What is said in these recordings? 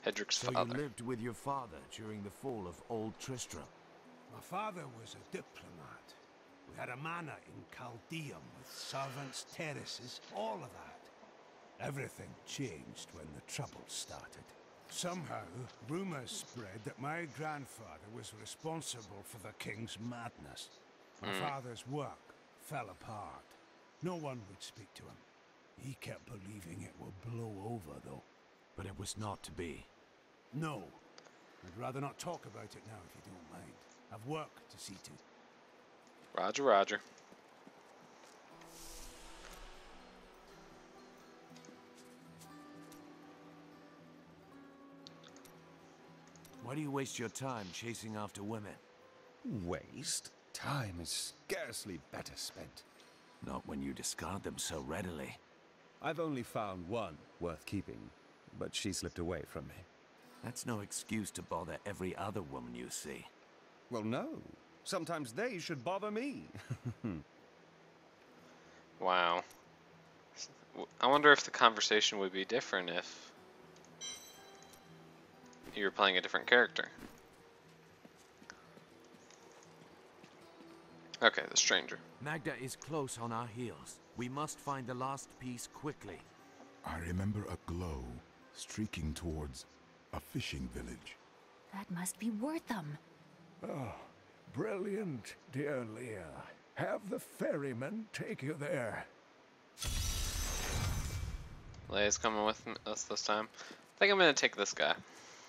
Hedric's So father. you lived with your father during the fall of Old Tristram? My father was a diplomat. We had a manor in Chaldeum with servants, terraces, all of that. Everything changed when the troubles started. Somehow, rumors spread that my grandfather was responsible for the king's madness. My father's work fell apart. No one would speak to him. He kept believing it would blow over, though. But it was not to be. No. I'd rather not talk about it now, if you don't mind. I've work to see to. Roger, roger. Why do you waste your time chasing after women? Waste? Time is scarcely better spent. Not when you discard them so readily. I've only found one worth keeping, but she slipped away from me. That's no excuse to bother every other woman you see. Well, no. Sometimes they should bother me. Wow. I wonder if the conversation would be different if you were playing a different character. Okay, the stranger. Magda is close on our heels. We must find the last piece quickly. I remember a glow streaking towards a fishing village. That must be Wortham. Oh, brilliant, dear Leah. Have the ferryman take you there. Leia's coming with us this time. I think I'm gonna take this guy.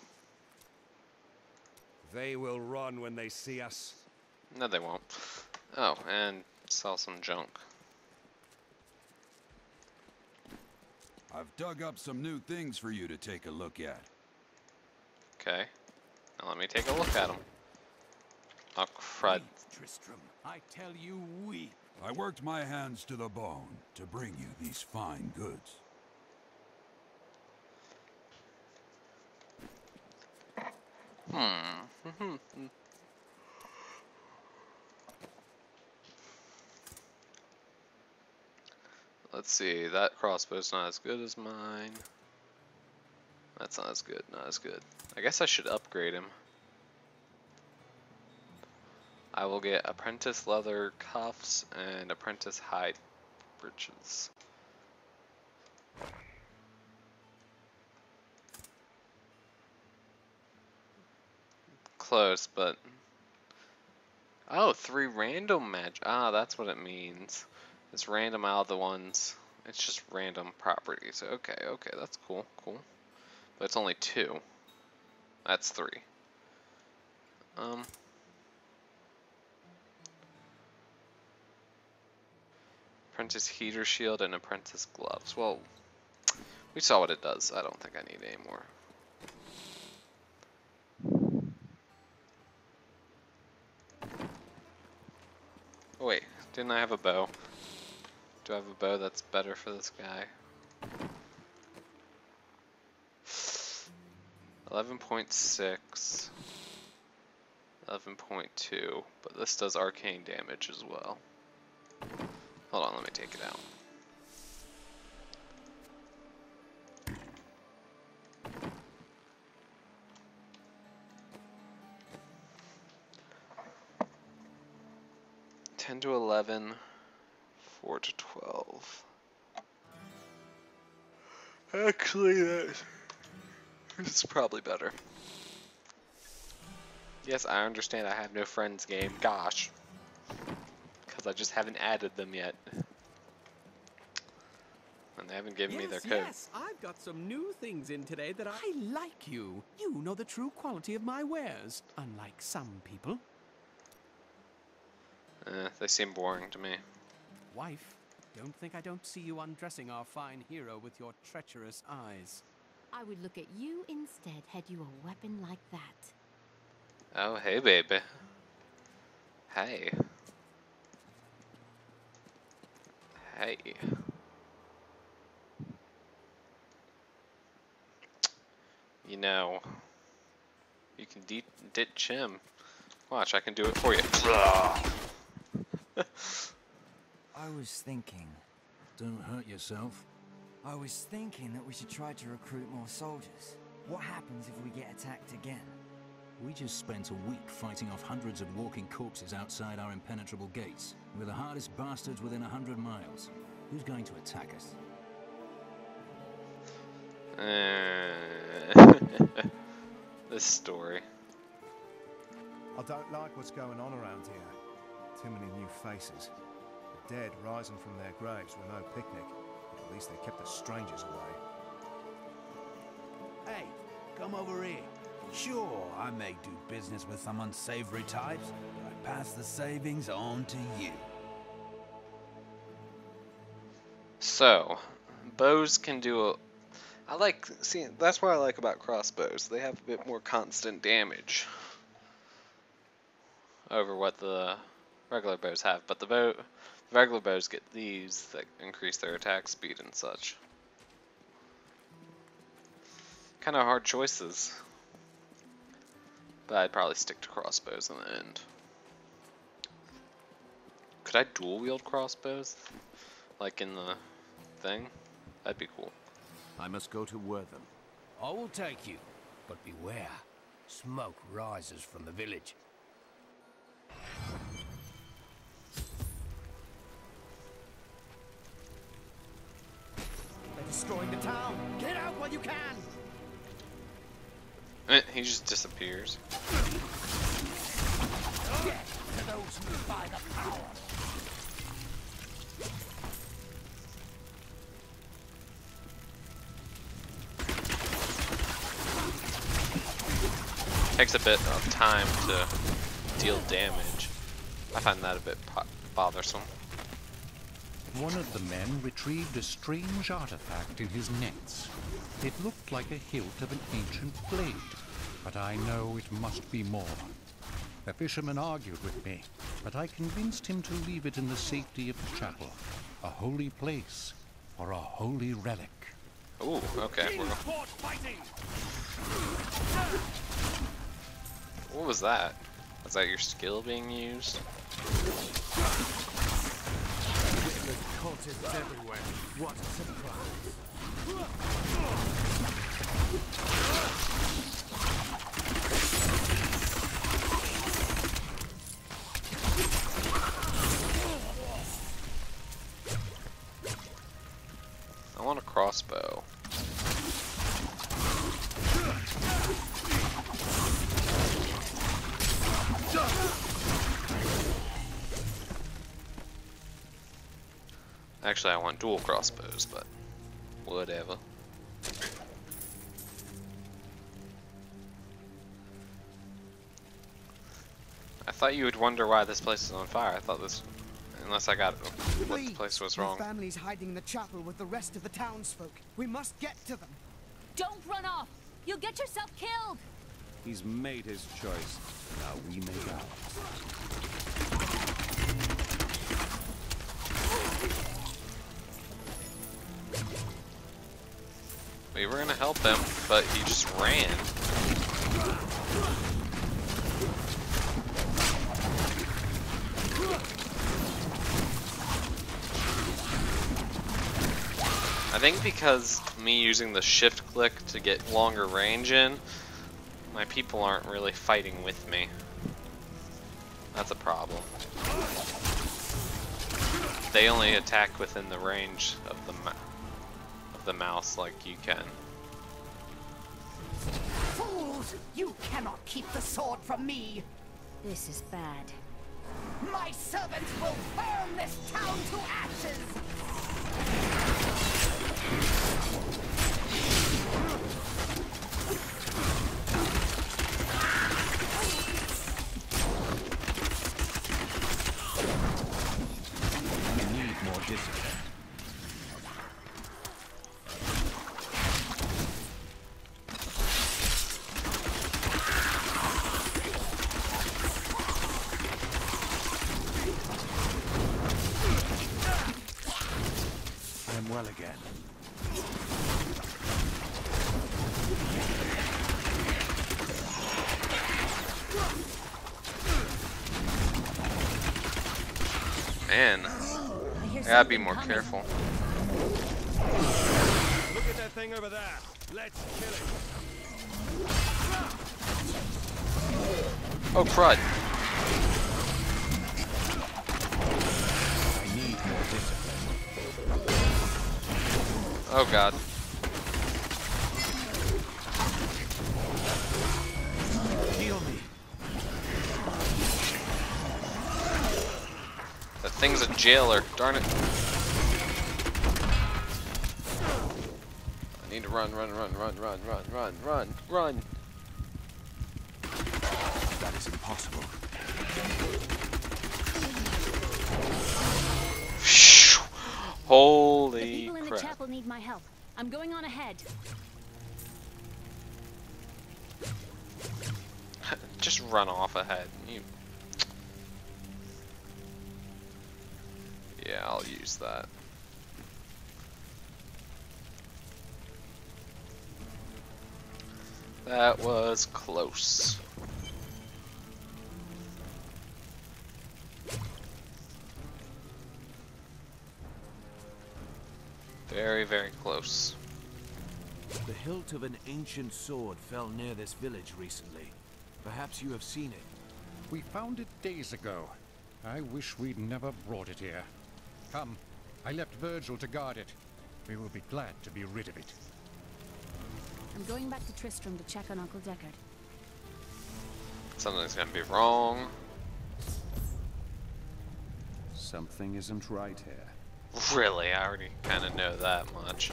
They will run when they see us. No, they won't. Oh, and sell some junk. I've dug up some new things for you to take a look at. Okay. Now let me take a look at them. Oh, crud. Weep, Tristram, I tell you, weep. I worked my hands to the bone to bring you these fine goods. Let's see, that crossbow's not as good as mine. That's not as good, not as good. I guess I should upgrade him. I will get apprentice leather cuffs and apprentice hide breeches. Close, but... Oh, 3 random magic. Ah, that's what it means. It's random out of the ones. It's just random properties. Okay, okay, that's cool, cool. But it's only 2. That's 3. Apprentice heater shield and apprentice gloves. Well, we saw what it does. I don't think I need any more. Oh wait, didn't I have a bow? Do I have a bow that's better for this guy? 11.6, 11.2, but this does arcane damage as well. Hold on, let me take it out. (10 to 11, 4 to 12). Actually, it's probably better. Yes, I understand I have no friends game. Gosh. Because I just haven't added them yet. And they haven't given me their code. Yes, I've got some new things in today that I like you. You know the true quality of my wares, unlike some people. They seem boring to me. Wife, don't think I don't see you undressing our fine hero with your treacherous eyes. I would look at you instead had you a weapon like that. Oh, hey, baby. Hey. Hey. You know, you can ditch him. Watch, I can do it for you. I was thinking... Don't hurt yourself. I was thinking that we should try to recruit more soldiers. What happens if we get attacked again? We just spent a week fighting off hundreds of walking corpses outside our impenetrable gates. We're the hardest bastards within 100 miles. Who's going to attack us? This story. I don't like what's going on around here. Too many new faces. The dead rising from their graves were no picnic. At least they kept the strangers away. Hey, come over here. Sure, I may do business with some unsavory types, but I pass the savings on to you. So, bows can do a... that's what I like about crossbows. They have a bit more constant damage over what the regular bows have, but the regular bows get these that increase their attack speed and such. Kind of hard choices, but I'd probably stick to crossbows in the end. Could I dual wield crossbows, like in the thing? That'd be cool. I must go to Wortham. I will take you, but beware. Smoke rises from the village. They're destroying the town. Get out while you can. He just disappears. Get to those who buy the power. Takes a bit of time to deal damage. I find that a bit bothersome. One of the men retrieved a strange artifact in his nets. It looked like a hilt of an ancient blade, but I know it must be more. The fisherman argued with me, but I convinced him to leave it in the safety of the chapel, a holy place for a holy relic. Ooh, okay. What was that? Was that your skill being used? The cultists everywhere. What a surprise. I want a crossbow. Actually, I want dual crossbows, but whatever. I thought you would wonder why this place is on fire. I thought this, unless I got what the place was wrong. The family's hiding in the chapel with the rest of the townsfolk. We must get to them. Don't run off! You'll get yourself killed! He's made his choice. Now we make ours. We were gonna help him, but he just ran. I think because me using the shift click to get longer range in, my people aren't really fighting with me. That's a problem. They only attack within the range of the mouse like you can. Fools! You cannot keep the sword from me! This is bad. My servants will burn this town to ashes! We need more discipline. I am well again. Man, I gotta be more careful. Look at that thing over there. Let's kill it. Oh, crud. I need more discipline. Oh, God. Heal me. That thing's a jailer. Darn it. I need to run. That is impossible. Holy The people in the crap. chapel need my help. I'm going on ahead. Just run off ahead. You... Yeah, I'll use that. That was close. Very, very close. The hilt of an ancient sword fell near this village recently. Perhaps you have seen it. We found it days ago. I wish we'd never brought it here. Come, I left Virgil to guard it. We will be glad to be rid of it. I'm going back to Tristram to check on Uncle Deckard. Something's gonna be wrong. Something isn't right here. Really, I already kind of know that much.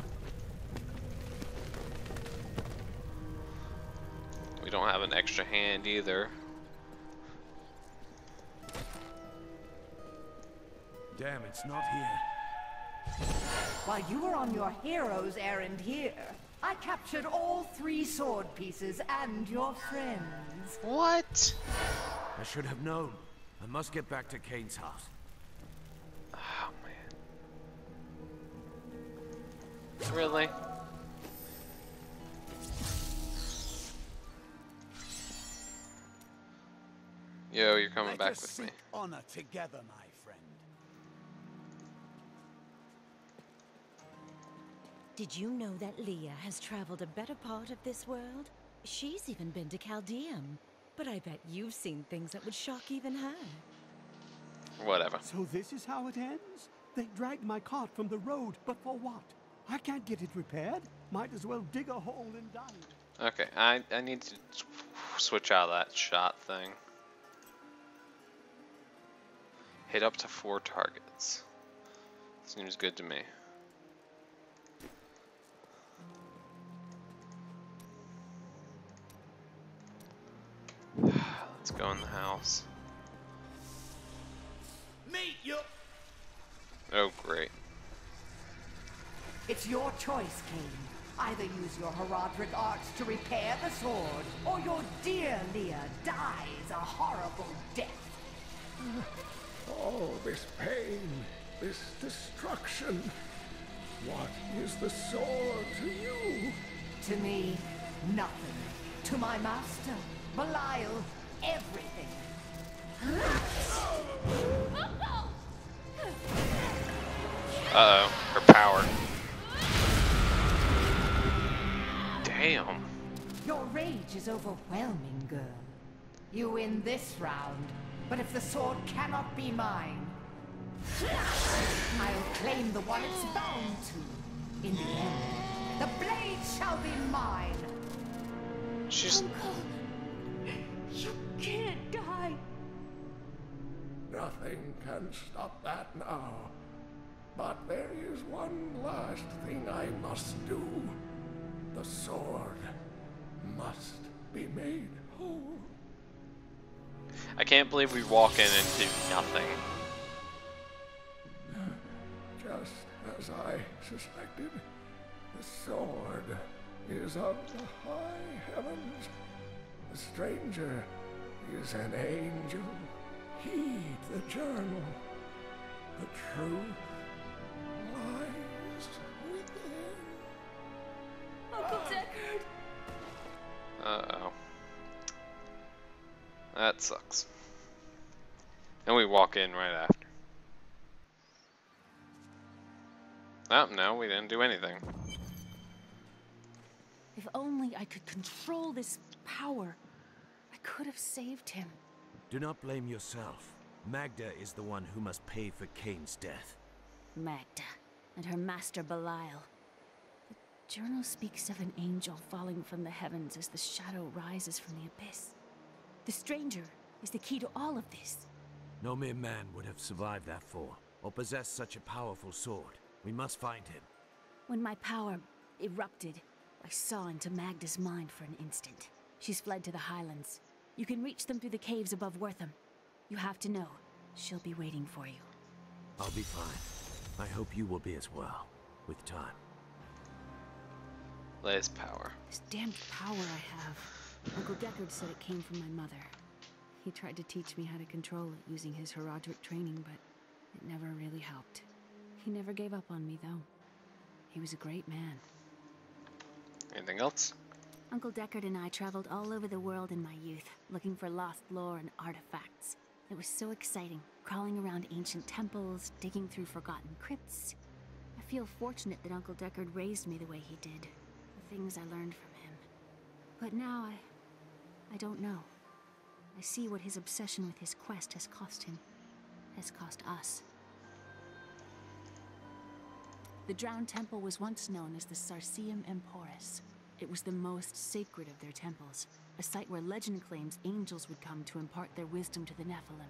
We don't have an extra hand either. Damn, it's not here. While you were on your hero's errand here, I captured all 3 sword pieces and your friends. What? I should have known. I must get back to Kane's house. Oh man. Really? Yo, you're coming Let back us with me. seek honor together, my friend. Did you know that Leah has traveled a better part of this world? She's even been to Chaldeum. But I bet you've seen things that would shock even her. Whatever. So this is how it ends? They dragged my cart from the road, but for what? I can't get it repaired. Might as well dig a hole and die. Okay, I need to switch out of that shot thing. Hit up to 4 targets. Seems good to me. Let's go in the house. Meet you. Oh, great. It's your choice, Kane. Either use your Herodric arts to repair the sword, or your dear Leah dies a horrible death. All this pain, this destruction. What is the sword to you? To me, nothing. To my master, Belial, everything. Uh-oh, her power. Damn. Your rage is overwhelming, girl. You win this round, but if the sword cannot be mine, I'll claim the one it's bound to. In the end, the blade shall be mine. She's... Uncle, you can't die. Nothing can stop that now. But there is one last thing I must do. The sword must be made whole. I can't believe we walk in and do nothing. Just as I suspected, the sword is of the high heavens. The stranger is an angel. Heed the journal. The truth lies within. Uncle Deckard. Uh-oh. That sucks. And we walk in right after. Oh, no, we didn't do anything. If only I could control this power, I could have saved him. Do not blame yourself. Magda is the one who must pay for Cain's death. Magda and her master Belial. The journal speaks of an angel falling from the heavens as the shadow rises from the abyss. The stranger is the key to all of this. No mere man would have survived that fall, or possessed such a powerful sword. We must find him. When my power erupted, I saw into Magda's mind for an instant. She's fled to the highlands. You can reach them through the caves above Wortham. You have to know, she'll be waiting for you. I'll be fine. I hope you will be as well, with time. Lay's power. This damned power I have. Uncle Deckard said it came from my mother. He tried to teach me how to control it using his Herodric training, but it never really helped. He never gave up on me, though. He was a great man. Anything else? Uncle Deckard and I traveled all over the world in my youth, looking for lost lore and artifacts. It was so exciting, crawling around ancient temples, digging through forgotten crypts. I feel fortunate that Uncle Deckard raised me the way he did, the things I learned from him. But now I don't know. I see what his obsession with his quest has cost him, has cost us. The Drowned Temple was once known as the Sarsium Emporis. It was the most sacred of their temples, a site where legend claims angels would come to impart their wisdom to the Nephilim.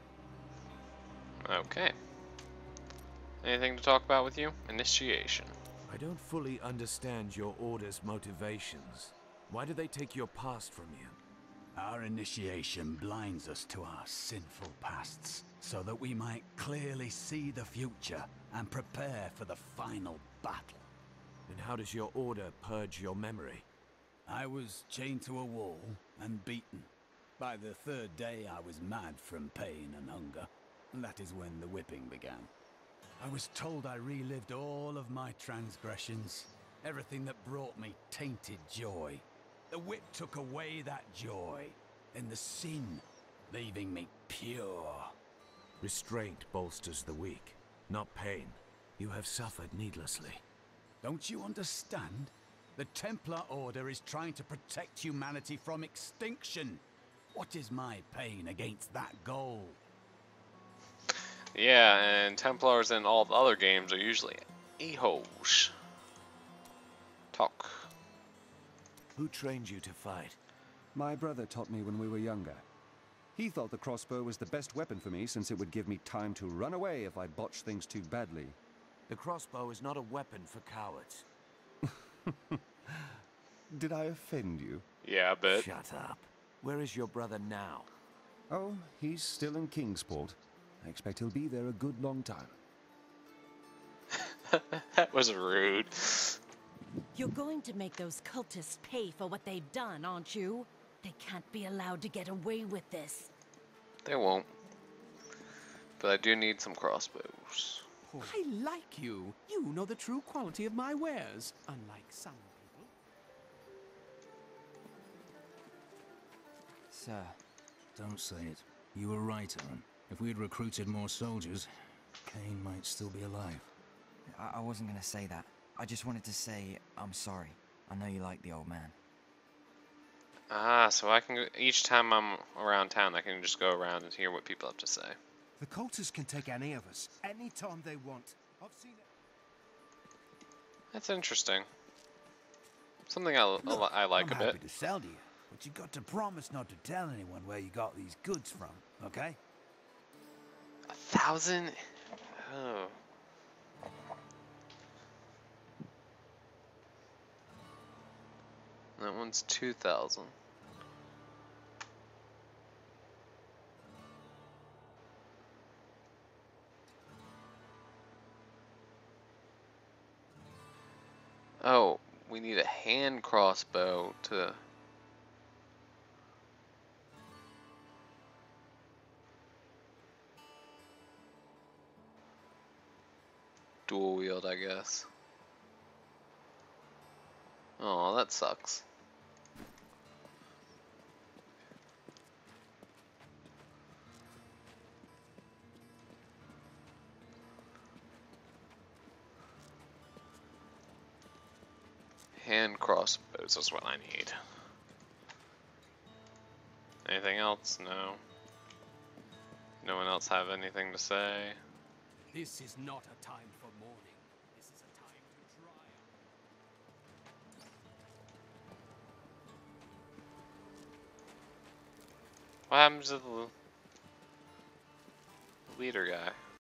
Okay. Anything to talk about with you? Initiation. I don't fully understand your order's motivations. Why do they take your past from you? Our initiation blinds us to our sinful pasts, so that we might clearly see the future and prepare for the final battle. And how does your order purge your memory? I was chained to a wall and beaten. By the third day I was mad from pain and hunger, and that is when the whipping began. I was told I relived all of my transgressions, everything that brought me tainted joy. The whip took away that joy, and the sin, leaving me pure. Restraint bolsters the weak, not pain. You have suffered needlessly. Don't you understand? The Templar Order is trying to protect humanity from extinction. What is my pain against that goal? Yeah, and Templars in all the other games are usually a-holes. Talk. Who trained you to fight? My brother taught me when we were younger. He thought the crossbow was the best weapon for me since it would give me time to run away if I botched things too badly. The crossbow is not a weapon for cowards. Did I offend you? Yeah, a bit. Shut up. Where is your brother now? Oh, he's still in Kingsport. I expect he'll be there a good long time. That was rude. You're going to make those cultists pay for what they've done, aren't you? They can't be allowed to get away with this. They won't. But I do need some crossbows. I like you. You know the true quality of my wares, unlike some people. Sir. Don't say it. You were right, Aaron. If we had recruited more soldiers, Cain might still be alive. I wasn't gonna say that. I just wanted to say I'm sorry. I know you like the old man. Ah, so I can, each time I'm around town, I can just go around and hear what people have to say. The cultists can take any of us, anytime they want. I've seen it. That's interesting. Something I like I'm a happy bit. to sell to you, but you got to promise not to tell anyone where you got these goods from, okay? 1,000? Oh. That one's 2,000. Oh, we need a hand crossbow to... dual wield, I guess. Oh, that sucks. hand crossbows is what I need. Anything else? No. No one else have anything to say? This is not a time for mourning. This is a time to triumph. What happens to the leader guy?